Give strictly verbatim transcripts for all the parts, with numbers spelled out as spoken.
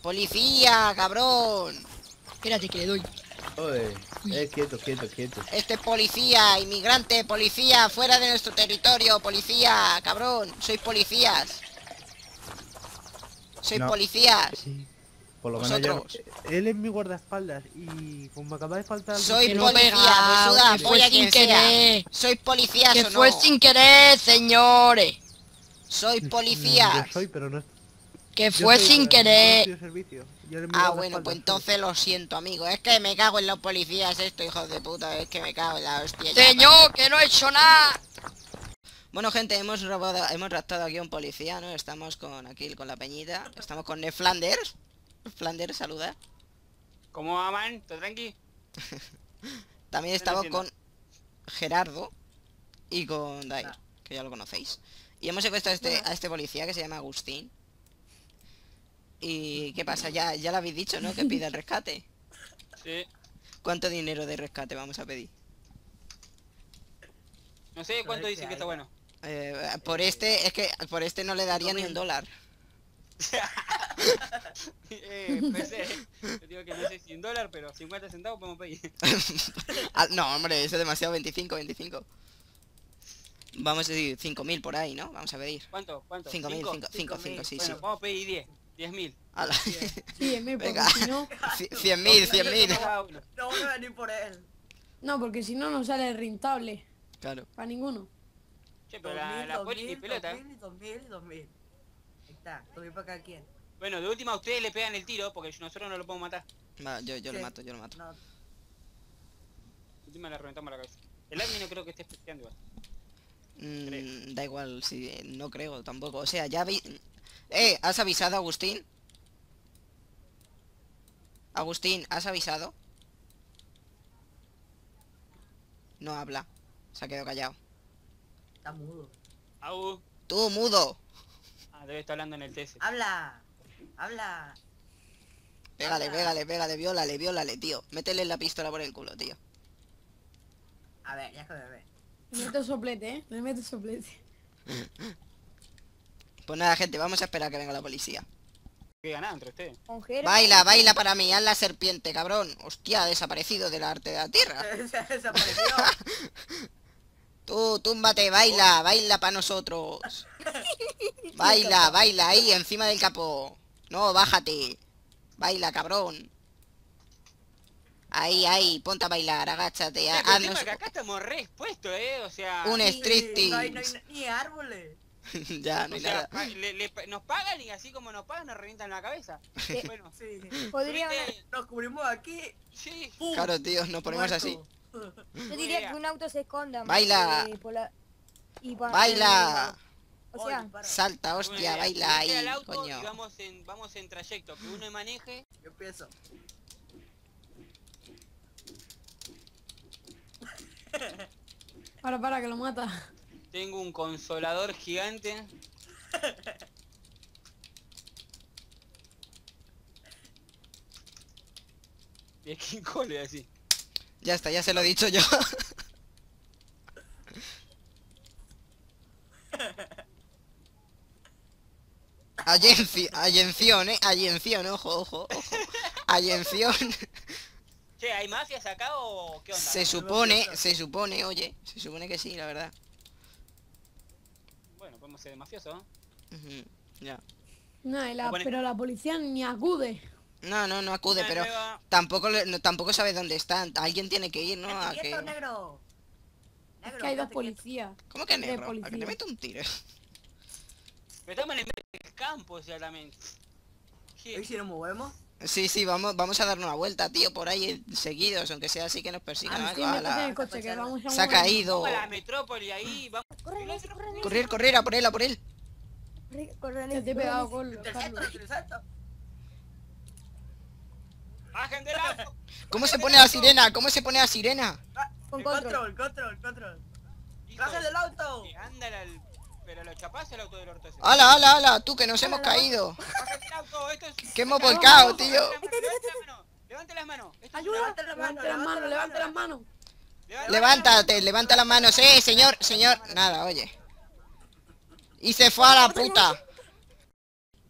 ¡Policía, cabrón! Espérate que le doy. Oye, eh, quieto, quieto, quieto. Este es policía, inmigrante, policía, fuera de nuestro territorio, policía, cabrón. Sois policías. Sois No. policías. Sí. Por lo menos yo... Vosotros. Él es mi guardaespaldas y como me acaba de faltar... algo- Soy Que no policía, pega, huesuda, que fue polla sin quien sea. querer. ¿Sois policías Que o fue no? sin querer, señores. Sois Mm, policías. Yo soy, pero no... Que yo fue soy, sin pero no querer. estoy de servicio. Yo eres mi Ah, guardaespaldas, bueno, pues soy. entonces lo siento, amigo. Es que me cago en los policías esto, hijos de puta. Es que me cago en la hostia. ya, Señor, que no he hecho nada. Bueno, gente, hemos robado, hemos raptado aquí a un policía, ¿no? Estamos con aquí con la peñita. Estamos con Ned Flanders. Flanders, saluda. ¿Cómo va, man? ¿Todo tranqui? También ¿Qué estamos están con Gerardo y con Dair, que ya lo conocéis. Y hemos secuestrado a este, a este policía que se llama Agustín. ¿Y qué pasa? Ya, ya lo habéis dicho, ¿no? Que pide el rescate. Sí. ¿Cuánto dinero de rescate vamos a pedir? No sé cuánto dicen que está bueno. Eh, por este, es que por este no le daría ni un dólar. eh, pensé, te digo que no sé si un dólar, pero cincuenta centavos podemos pedir. Ah, no, hombre, eso es demasiado, veinticinco, veinticinco. Vamos a decir cinco mil por ahí, ¿no? Vamos a pedir. ¿Cuánto? ¿Cuánto? cinco mil, ¿Cinco? cinco, cinco, cinco, sí, Bueno, sí. vamos a pedir diez. diez mil. Ala. Sí, en mí, porque Venga. si no... cien mil, cien mil. No voy a venir por él. No, porque si no, no sale rentable. Claro. Para ninguno. Che, pero la, la poli ni pelota. dos mil, dos mil, dos mil. Ahí está, dos mil para cada quien. Bueno, de última ustedes le pegan el tiro porque nosotros no lo podemos matar. Va, yo, yo lo Sí. mato, yo lo mato. No, De última le reventamos la cabeza. El admin no creo que esté especiando igual. Mm, da igual, si no creo tampoco. O sea, ya vi... Eh, ¿has avisado, Agustín? Agustín, ¿has avisado? No habla. Se ha quedado callado. está mudo. Au. ¡Tú, mudo! Ah, debe estar hablando en el T S. Habla, habla. Pégale, Habla. pégale, pégale, viólale, viólale, tío. Métele la pistola por el culo, tío. A ver, ya que me ve. Le meto soplete, ¿eh? Le meto soplete. Pues nada, gente, vamos a esperar a que venga la policía. ¿Qué ganan entre ustedes? Baila, baila para mí, haz la serpiente, cabrón. Hostia, ha desaparecido del arte de la tierra. Se desapareció. Tú, túmbate, baila, baila para nosotros. Baila, baila ahí, encima del capó. No, bájate. Baila, cabrón. Ahí, ahí, ponte a bailar, agáchate. Eh, ha- pero el haznos tema que acá estamos re expuestos, eh, o sea... un Sí, striptease. no hay, no hay ni árboles. Ya, no O hay sea, nada. pa- le- le- nos pagan y así como nos pagan nos revientan la cabeza. Bueno, Sí. Podría subite- haber- Nos cubrimos aquí. Sí, ¡pum! Claro, tío, nos ponemos Muerto. así. Yo diría que un auto se esconda. más Baila. que por la- y pa- Baila. O sea, Oye, para. Salta, buena hostia, idea. baila Subite ahí, al auto coño. y vamos en, vamos en trayecto, que uno maneje. Yo empiezo. Para, para, que lo mata. Tengo un consolador gigante. Y es King Kong así. Ya está, ya se lo he dicho yo. Agenci- Agención, eh, agención, ojo, ojo, ojo. Agención. Che, ¿hay mafias acá o qué onda? Se supone, se supone, oye, se supone que sí, la verdad. Bueno, podemos ser mafiosos, ¿no? Ujú, ya. No, y la- Pone- pero la policía ni acude. No, no, no acude, Una pero nueva- tampoco le- no, tampoco sabe dónde están. Alguien tiene que ir, ¿no? A ¡Quieto, que... negro! Es Negro, que hay dos quédate quieto. policías. ¿Cómo que de negro? ¿A que policía. te meto un tiro? Pero estamos en el medio del campo, o sea, también. ¿Qué? ¿Y si nos movemos? Sí, sí, vamos, vamos a darnos una vuelta, tío, por ahí seguidos, aunque sea así que nos persigan. Ah, sí, algo, métete en ala. el coche, que vamos a Se ha mover. caído. Vamos a la metrópoli ahí, vamos. corre, Nancy, corre, Nancy, Correr, correr, a por él, a por él. corre, corre, Que Nancy, te he corre, pegado Nancy. con los ¡Te salto, Carlos. te salto! ¡Bajen del auto! ¿Cómo se pone la sirena? ¿Cómo se pone la sirena? Con El control. control, control, control. Hijo ¡Baja de- del auto! que anda al... Pero lo chapás el auto del orto ese. ¡Hala, hala, hala! Tú, que nos hemos caído. ¡Bajen del auto! Esto es... Que hemos volcado, tío. Levante las manos, levante las manos. Esto es Ayuda, Levanta la mano, levante las manos, levante las manos. Levante- Levántate, levanta las manos, eh, señor, señor. Nada, oye. Y se fue a la puta.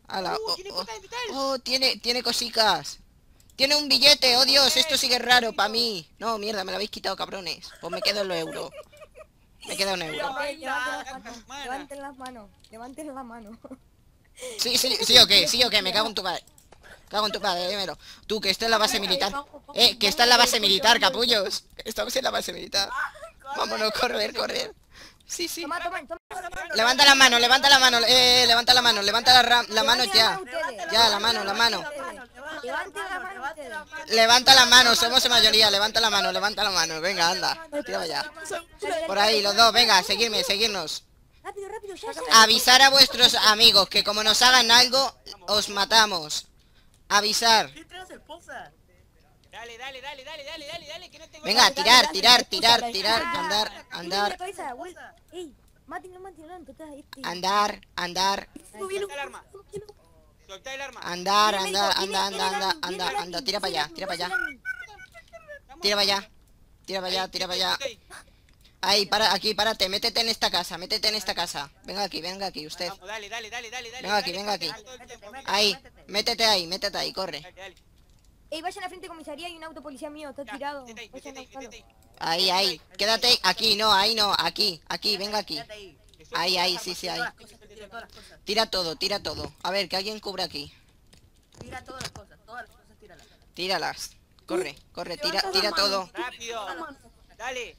Ala, Uh, oh, tiene oh. puerta de metal. Oh, tiene, tiene cosicas. Tiene un billete, oh Dios, esto sí que es raro para mí. No, mierda, me lo habéis quitado, cabrones. Pues me quedo en los euros. Me queda un euro. Ok, levanten las Mana. manos. Levanten las manos. Levanten las manos. Sí, sí, sí o qué, sí o qué, me cago en tu padre. Cago en tu padre, dímelo. Tú, que esta es la base militar. Eh, que esta es la base militar, capullos. Estamos en la base militar. Vámonos, correr, correr. Sí, sí. Toma, toma, toma la mano. Levanta la mano, levanta la mano, eh, levanta la mano, levanta la, ra- la mano Levanten la ya. mano ustedes. Ya, la mano, la mano. Levanten la mano ustedes. Levanta la mano, somos en mayoría, levanta la mano, levanta la mano. Venga, anda, tira allá. Por ahí, los dos, venga, seguirme, seguirnos. Rápido, rápido, ya, ya. Avisar a vuestros amigos que como nos hagan algo, os matamos. Avisar. ¿Qué traes, esposa? Dale, dale, dale, dale, dale, dale, dale, que no tengo... Venga, tirar, tirar, tirar, tirar, andar, Vuelve la andar, cabeza, vuelve. Ey, mátenlo, mátenlo, entonces este. andar, andar, Soltá el arma. Soltá el arma. andar, Viene andar, médico, anda, viene, anda, viene anda, Landing, anda, viene anda, Landing, tira para allá, viene tira para allá, Landing. tira para allá, tira para allá, tira para allá. Ahí, para, aquí, párate, métete en esta casa, métete en esta casa. Venga aquí, venga aquí, usted. Vamos, dale, dale, dale, dale, dale. Venga aquí, dale, venga aquí. dale, todo el tiempo, venga. Ahí, métete ahí, métete ahí, corre. Dale, dale. Ey, vayan a frente de comisaría y un auto policía mío, está Ya, tirado. métete ahí, Vayan a métete ahí, buscarlo. métete ahí. Ahí, ahí, quédate aquí, no, ahí no, aquí, aquí, venga aquí. Quédate ahí. Que suelte Ahí, las ahí, armas, sí, sí, que ahí. Todas las cosas, tira todas las cosas. Tira todo, tira todo. A ver, que alguien cubra aquí. Tira todas las cosas, todas las cosas, tíralas. Tíralas. Corre, corre, tira, Levanta tira la mano. todo. Rápido. Dale.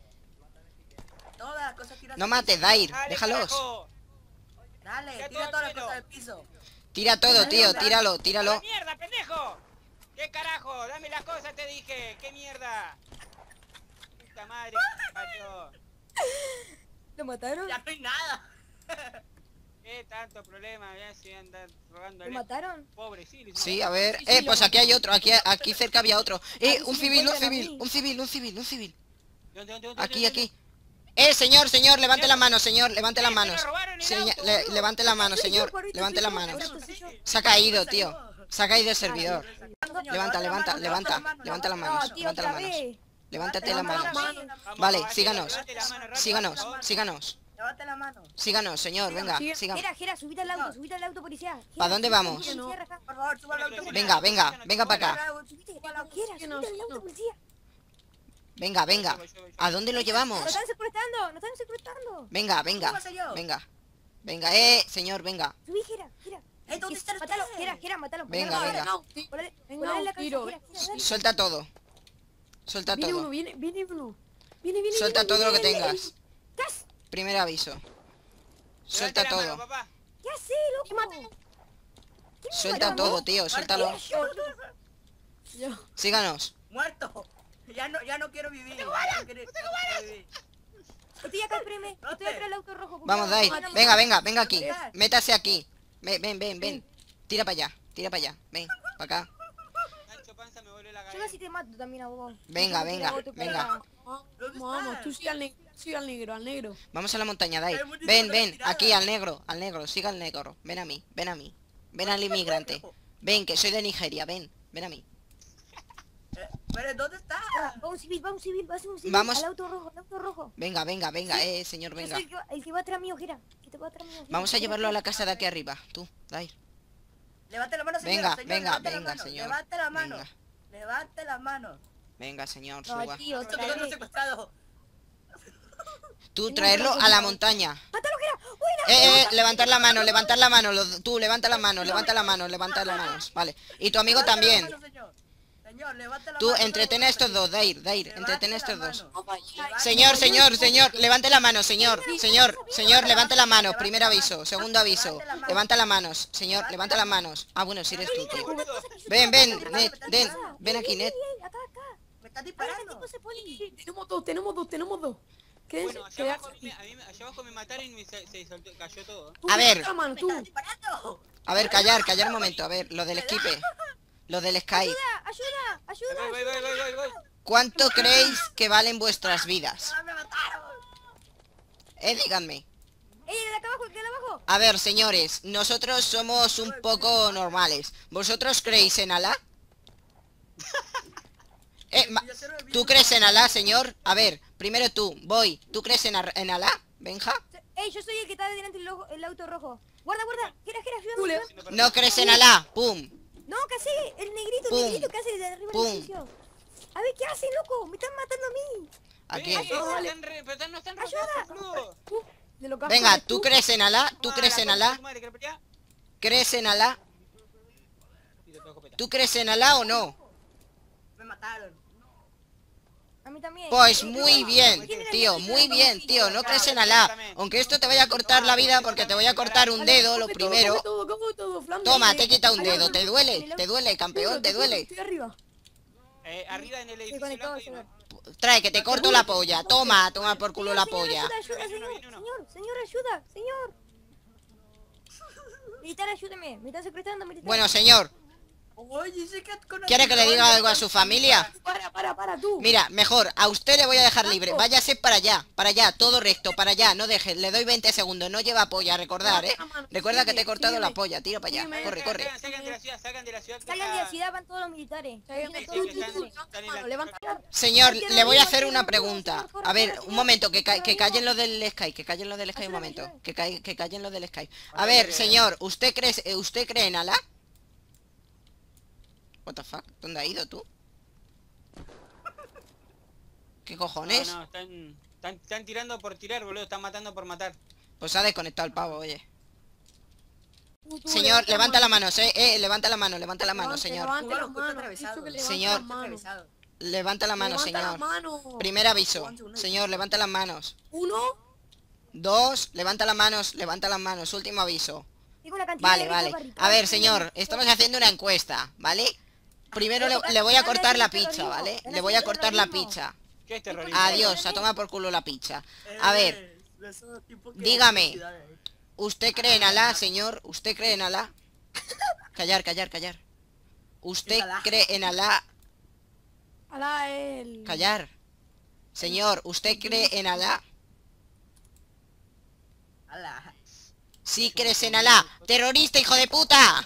Todas las cosas, tíralas. No mates, Dair, Dale, déjalos. carajo. Dale, Ya tira todo todas las lleno. cosas del piso. Tira todo, tío, tíralo, ¡A la tíralo. mierda, pendejo! ¿Qué carajo? Dame las cosas, te dije. ¿Qué mierda? Puta madre, que parió. ¿Lo mataron? Ya no hay nada. ¿Qué tanto problema? Ya se andan rogando ¿Lo mataron? Pobre, sí. les- Sí, a ver. Eh, pues aquí hay otro, aquí, aquí cerca había otro. Eh, un civil, un civil, un civil, un civil, un civil. ¿Dónde, dónde, dónde, Aquí, dónde? aquí. Eh, señor, señor, levante la mano, señor, levante las Eh, se lo manos. robaron el Seña- auto, le- boludo. levante la mano, Soy yo, señor, Juanito, levante soy las yo, manos. Juanito, soy yo. Se ha caído, tío. Se ha caído el servidor. Señor, Levanta, la levanta, mano, levanta, la mano, levanta las la manos, No, tío, levanta otra las manos. vez. Levántate las Levanta la manos. mano. Vamos, Vale, caballero, síganos. levante la mano rápido, Síganos, por favor. síganos. Levante la mano. Síganos, señor, venga, Sigue. síganos. Jera, Jera, subite al auto, subite al auto policía. Jera, ¿Pa dónde subite al vamos? auto policía, Rafa. Por favor, suba al auto. Venga, venga, venga para acá. Subite, Jera, subite al auto policía. Venga, venga. ¿A dónde lo llevamos? Nos están secuestrando, nos están secuestrando. Venga, venga, Súbase yo. venga. Venga, eh, señor, venga. Subí, Jera, Jera. Eh, ¿dónde están Matalo, ustedes? Jera, Jera, matalo. Venga, matalo. venga. No, sí. Ponle- Venga, ponle en la un cabeza, tiro. Jera, Jera, dale. Suelta todo. Suelta Viene uno, todo. viene, viene uno. Viene, viene, Suelta viene, todo lo que viene, tengas. ¡Cas! Primer aviso. Suelta Levante la mano, todo. papá. ¿Qué hace, loco? ¿Quién me Suelta mató? todo, tío, suéltalo. Yo. Síganos. Muerto. Ya no, ya no quiero vivir. ¡Tengo balas! No quiero, no quiero vivir. Estoy acá, espérame. Estoy acá el auto rojo. Vamos, Dair. Dair. Venga, venga, venga aquí. Métase aquí. Ven, ven, ven, ven. Tira para allá, tira para allá. Ven, para acá. Ancho Panza me volvió la Yo gallina. casi te mato también a vos. Venga, Yo te venga, hago tu venga. cara. Vamos, ¿Dónde vamos, estás? tú sigue al negro, sigue al negro, al negro. Vamos a la montaña, Dair. Hay muchísimas Ven, ven, tiradas. aquí al negro, al negro, siga al negro. Ven a mí, ven a mí. Ven al inmigrante. Ven, que soy de Nigeria, ven, ven a mí. Eh, Pero ¿dónde está? Ah, Va un civil, va un civil, va a ser un civil. Vamos. Al auto rojo, al auto rojo. Venga, venga, venga, eh, señor, Yo venga. soy el que va- el que va atrás mío, Jera. Que te va atrás mío. Jera. Vamos a llevarlo a la casa de aquí arriba. Tú, Dair. Levante la mano, señor. Venga, señor, venga, levante la venga, mano, señor. Levante la mano. Venga. Levante la mano. Venga, señor, No, suba. tío, Esto otra que no vez. secuestrado. Tú, traerlo a la montaña. ¡Mátalo, Jera! ¡Buena! Eh, eh, levantar la mano, levantar la mano. los- Tú, levanta la mano, levanta la mano, levanta las manos. Vale. Y tu amigo Levante la también. mano, señor. Señor, levante la Tú, mano, entretén no a lo estos voy a dos, Dair, Dair, Levante entretén a la estos mano. dos. Levante Señor, la señor, mano. señor, levante la mano, señor, señor, señor, levante las manos, primer aviso, segundo aviso, levanta las manos, señor, levanta las manos. Ah, bueno, si eres tú, tío. Ven, ven, Ned, ven, ven aquí, Ned. Acá, acá. Me está Ahora este disparando. tipo se pone. Tenemos dos, tenemos dos, tenemos dos. Quédense, Bueno, allá quédense abajo, a mí, me- a mí me- allá abajo me mataron y me se, se soltó- cayó todo. Tú, A ver. levanta la mano, Me tú. está disparando. A ver, callar, callar un momento, a ver, lo del esquipe, lo del Skype. Ayuda, ayuda, ayuda. Voy, voy, voy, voy, voy, voy. ¿Cuánto creéis que valen vuestras vidas? Ah, me mataron. Eh, díganme. Ey, el de acá abajo, el de abajo. A ver, señores, nosotros somos un poco normales. ¿Vosotros creéis en Alá? Eh, ma- ¿Tú crees en Alá, señor? A ver, primero tú, voy. ¿Tú crees en, Ar- en Alá, Benja? Ey, yo soy el que está delante del ojo- el auto rojo. Guarda, guarda. Gira, gira, Julio. ayúdame. No crees en Alá. Pum. No, ¿qué hace? El negrito, Pum. el negrito que hace de arriba Pum. del edificio. A ver, ¿qué hacen, loco? Me están matando a mí. Aquí. Eh, No, vale. están re- pero están- no están Ayuda. rodeados, boludo. Uh, de lo que Venga, haces ¿tú crees en Alá? ¿Tú Toma crees la en concha de Alá? tu madre, ¿querés pelear? ¿Crees en Alá? Y te tengo escopeta. ¿Tú crees en Alá o no? Me mataron. A mí también. Pues muy bien, tío, muy bien, tío. No crees en Alá. Aunque esto te vaya a cortar la vida porque te voy a cortar un Vale, dedo, lo coge todo, primero. coge todo, coge todo, Flanders. Toma, Eh, te he quitado un allá, dedo. ¿Te allá, duele? ¿Te duele, campeón? ¿Te juro, duele? Estoy arriba. Eh, arriba en el Se edificio conectó, blanco se hay uno. conectó. Trae, que te corto la polla. Toma, toma por culo la Señor, polla. Ayuda, ayuda, Viene uno, señor, viene uno. señor, señor, ayuda, señor. Militar, ayúdeme. Me están secuestrando, militar. Bueno, señor, Oye, ese cat con ¿quiere que le diga algo a su familia? Para, para, para, tú. Mira, mejor, a usted le voy a dejar libre. Váyase para allá, para allá, todo recto, para allá, no dejes. Le doy veinte segundos, no lleva polla, recordar, ¿eh? Recuerda que te he cortado la polla, tira para allá. Sígueme. Corre, corre. Salgan, salgan de la ciudad, salgan de la ciudad. que Salgan de la está- ciudad, van todos los militares. Salgan de Imagínate tú, todos los tú, tú, militares. levanta la mano, levanta la mano. Señor, le voy a hacer una pregunta. A ver, un momento, que, ca que callen lo del Sky, que callen lo del Sky un momento. Que, ca que callen lo del Sky. A ver, señor, ¿usted cree, eh, ¿usted cree en Alá? What the fuck? ¿Dónde ha ido tú? ¿Qué cojones? No, no, están, están, están tirando por tirar, boludo. Están matando por matar. Pues ha desconectado el pavo, oye. Tú, tú, Señor, levanta la mano, eh, eh, levanta la mano, levanta la mano, Levante, señor. levante Júgalo, la que está mano, atravesado. dicho que levante Señor. la mano. Atravesado. Levanta la mano, Levanta la señor. mano. Primer aviso. Señor, levanta las manos. Uno. Dos, levanta las manos, levanta las manos. Último aviso. Tengo una cantidad Vale, de vale. barricadas. A ver, señor, estamos haciendo una encuesta, ¿vale? Primero le, le voy a cortar la pizza, ¿vale? Le voy a cortar la pizza. ¿Qué es terrorista? Adiós, a tomar por culo la pizza. Eh, A ver, dígame. ¿usted cree en Alá, señor? ¿Usted cree en Alá? Callar, callar, callar. ¿Usted Es Alá. cree en Alá? Alá el. Callar. Señor, ¿usted cree en Alá? Ala. Sí crees en Alá. ¡Terrorista, hijo de puta!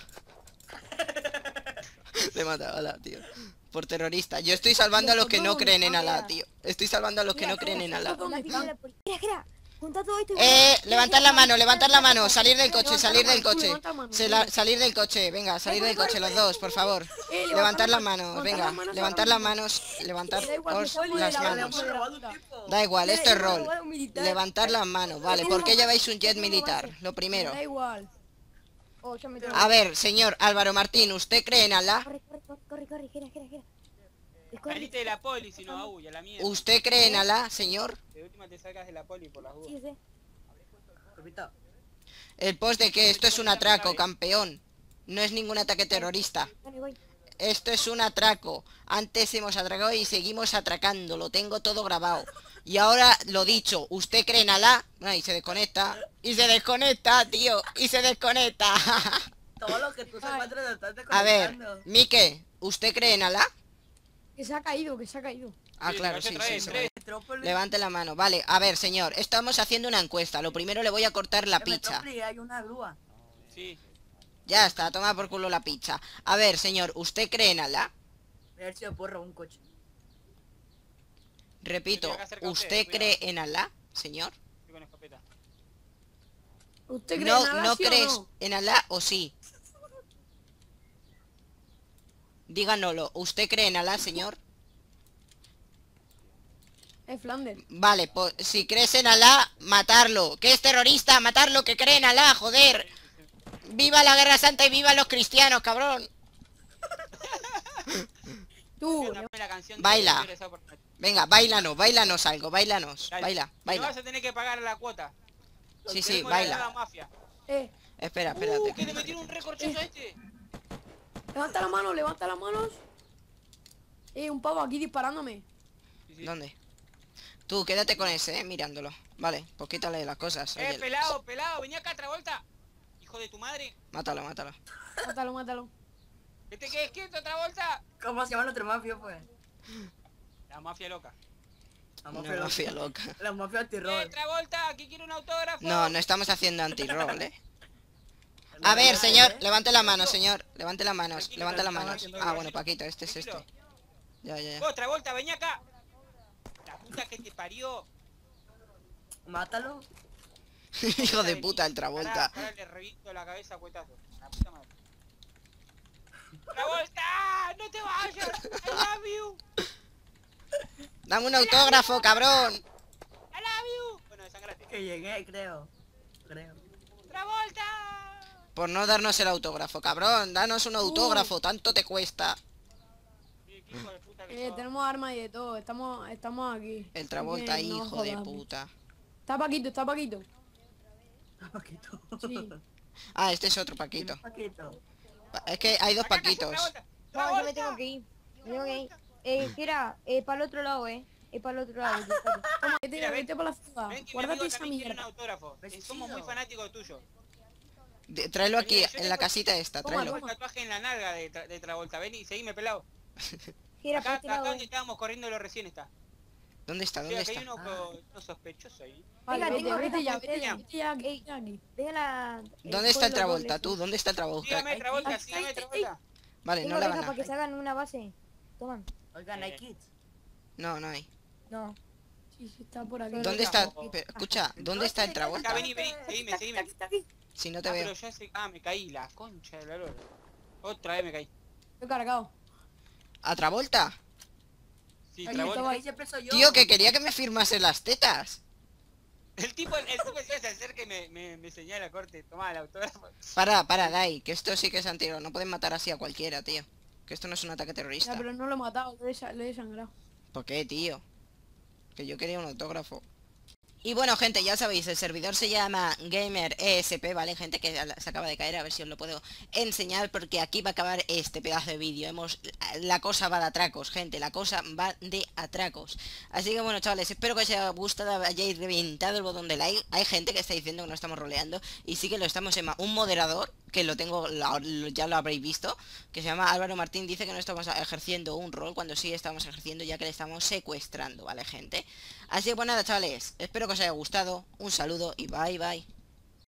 Le he matado a Alá, tío. Por terrorista. Yo estoy salvando a los que no creen en Alá, tío. Estoy salvando a los que no creen en Alá. ¿Dónde La están? pila de- Gira, gira. Junta todo esto y- Eh, levantar la mano, levantar la mano, salir del coche, Levanta salir la del mano, tú, coche. levanta la mano, Se la- salir del coche, venga, salir del coche los dos, por favor. Eh, levanta Levantar la las mano, manos, levanta venga, las manos levantar ahora las mismo. manos, levantar Da igual que os estamos las de la- manos. de la- robado un tipo. Da igual, esto es rol. robar a un militar. Levantar las manos, vale, ¿por qué lleváis un jet militar? Lo primero. Da igual. Oh, ya me tengo- A ver, señor Álvaro Martín, ¿usted cree en Alá? Corre, corre, corre, corre, corre, gira, gira, gira. Corre. Salite de la poli, si no, aulla, la mierda. ¿Usted cree en Alá, señor? De última te salgas de la poli por las dudas. Sí, sí. Repito. El post de que esto es un atraco, campeón. No es ningún ataque terrorista. Dale, voy. Esto es un atraco. Antes hemos atracado y seguimos atracando. Lo tengo todo grabado. Y ahora lo dicho, ¿usted cree en Alá? Ah, y se desconecta. Y se desconecta, tío. Y se desconecta. Todo lo que tú se encuentras lo estás A ver, desconectando. Mike, ¿usted cree en Alá? Que se ha caído, que se ha caído. Ah, Sí, claro, se sí, cayó sí, otra sí. vez, Metrópolis. Levante la mano. Vale, a ver, señor. Estamos haciendo una encuesta. Lo primero le voy a cortar la En pizza. Metrópolis hay una grúa. Sí. Ya está, toma por culo la pizza. A ver, señor, ¿usted cree en Alá? A ver si me puedo robar un coche. Repito, Estoy acá cerca de ¿usted ustedes, cree en Alá, señor? Estoy con escopeta. ¿Usted cree No, en Alá, no sí o crees no? en Alá o sí. Díganoslo, ¿usted cree en Alá, señor? Es Flanders. Vale, pues si crees en Alá, matarlo. ¿Qué es terrorista? Matarlo, que cree en Alá, joder. ¡Viva la Guerra Santa y viva los cristianos, cabrón! Tú, Dame la canción de Baila. Estoy regresado por noche. Venga, bailanos, bailanos algo, bailanos. Dale. Baila, Y no baila. vas a tener que pagar la cuota. Sí, sí, Tenemos la baila. nueva mafia. eh, Espera, Uh, espérate. que le metieron un recorchazo a este. levanta la mano, levanta las manos. Eh, un pavo aquí disparándome. Sí, sí. ¿Dónde? Tú, quédate con ese, eh, mirándolo. Vale, pues quítale las cosas. Eh, Oye, pelado, pelado, vení acá, Travolta. Hijo de tu madre. mátalo, mátalo. Mátalo, mátalo. Que te quedes quieto, Travolta. ¿Cómo se llama nuestro mafia, pues? La mafia loca. La Una mafia, mafia loca. La mafia Eh, anti-roll. Travolta, aquí quiero un autógrafo. No, no estamos haciendo anti-roll, eh. A ver, señor, levante la mano, señor. Levante las manos, Tranquilo, levante las tranquilo, manos. tranquilo, Ah, bueno, tranquilo. Paquito, este es este. Tranquilo. Ya, ya, ya. Vos, Travolta, vení acá. La puta que te parió. Mátalo. Hijo de puta, el Travolta. Ahora le reviento la cabeza a cuetazo. La puta madre. ¡Travolta! ¡No te vayas! ¡I love you! Dame un autógrafo, cabrón. ¡I love you! Bueno, desangraste. Que llegué, creo. Creo. ¡Travolta! Por no darnos el autógrafo, cabrón. Danos un autógrafo, tanto te cuesta. Sí, qué hijo de puta que Eh, sos. tenemos armas y de todo. Estamos, estamos aquí. El Travolta, Así que no hijo de jodamos. puta. Está Paquito, está Paquito. Paquito. Sí. Ah, este es otro Paquito. Paquito. Pa- Es que hay dos Acá está, Paquitos. Travolta. No, yo me ¡Travolta! tengo que ir. Me tengo que ir. Eh, Jera, eh, para el otro lado, eh. Eh, para el otro lado. Toma, vete, Mira, ven. vete por la ciudad. Ven que mi Guárdate amigo esa también quiere un mierda. autógrafo. Vestido. Somos muy fanáticos tuyos. De- tráelo aquí, Vení, yo en la tengo- casita esta, Toma, tráelo. Tengo un tatuaje en la nalga de, tra de Travolta. Ven y seguime pelado. Jera, Acá, para este acá lado, donde eh. estábamos corriendo lo recién está. ¿Dónde está? Sí, ¿Dónde acá hay está? uno, co- uno sospechoso ahí. Vale, Venga, vete, tengo vete ya, que- vete ya, Ey. vete ya, aquí, vete aquí. Deja la... ¿Dónde está el código Travolta? doble, Tú, sí. ¿dónde está el Travolta? Sígame Travolta, Ay, sígame ay, Travolta. Vale, Tengo no la reja van para que a... se hagan una base. Toman. Oigan, hay kits. No, no hay. No. Sí, sí, está por aquí. ¿Dónde está? Pe- Escucha, ¿dónde está el Acá, Travolta? vení, vení, seguime, seguime. Si no te Ah, veo. pero ya sé... Ah, me caí, la concha de la lora. Otra vez me caí. Estoy cargado. ¿A Travolta? Sí, Ahí Travolta. estaba. Ahí siempre soy yo. Tío, que quería que me firmase las tetas. El tipo, el tipo se acerca y me, me, me señala, corte, toma el autógrafo. Para, para, Dai, que esto sí que es antiguo. No pueden matar así a cualquiera, tío. Que esto no es un ataque Ya, terrorista. pero no lo he matado, lo he, sa- lo he sangrado. ¿Por qué, tío? Que yo quería un autógrafo. Y bueno, gente, ya sabéis, el servidor se llama Gamer E S P, ¿vale? Gente que se acaba de caer, a ver si os lo puedo enseñar, porque aquí va a acabar este pedazo de vídeo. Hemos... La cosa va de atracos, gente, la cosa va de atracos. Así que bueno, chavales, espero que os haya gustado, hayáis reventado el botón de like. Hay gente que está diciendo que no estamos roleando, y sí que lo estamos, en un moderador, que lo tengo, lo- lo- ya lo habréis visto, que se llama Álvaro Martín, dice que no estamos ejerciendo un rol, cuando sí estamos ejerciendo, ya que le estamos secuestrando, ¿vale, gente? Así que pues nada, chavales, espero que os haya gustado, un saludo y bye bye.